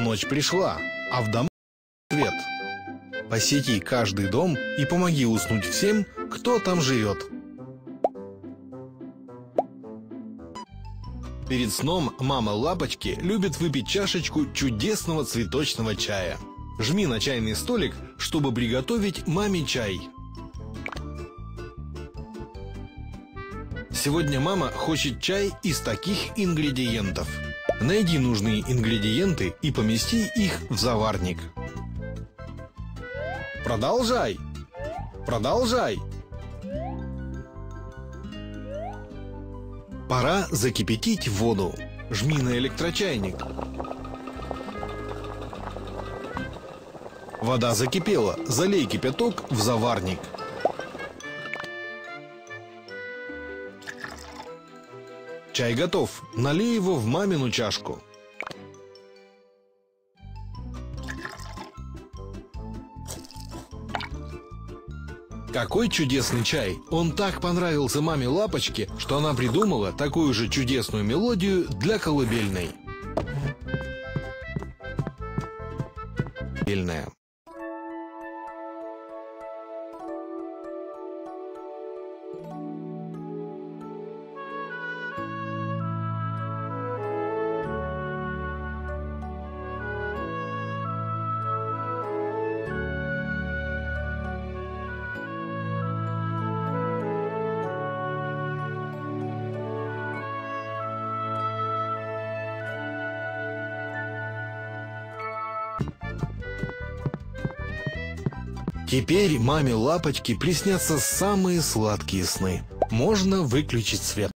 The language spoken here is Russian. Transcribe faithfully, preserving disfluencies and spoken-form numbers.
Ночь пришла, а в домах свет. Посети каждый дом и помоги уснуть всем, кто там живет. Перед сном мама Лапочки любит выпить чашечку чудесного цветочного чая. Жми на чайный столик, чтобы приготовить маме чай. Сегодня мама хочет чай из таких ингредиентов. Найди нужные ингредиенты и помести их в заварник. Продолжай! Продолжай! Пора закипятить воду. Жми на электрочайник. Вода закипела. Залей кипяток в заварник. Чай готов. Налей его в мамину чашку. Какой чудесный чай! Он так понравился маме Лапочке, что она придумала такую же чудесную мелодию для колыбельной. Колыбельная. Теперь маме Лапочке приснятся самые сладкие сны. Можно выключить свет.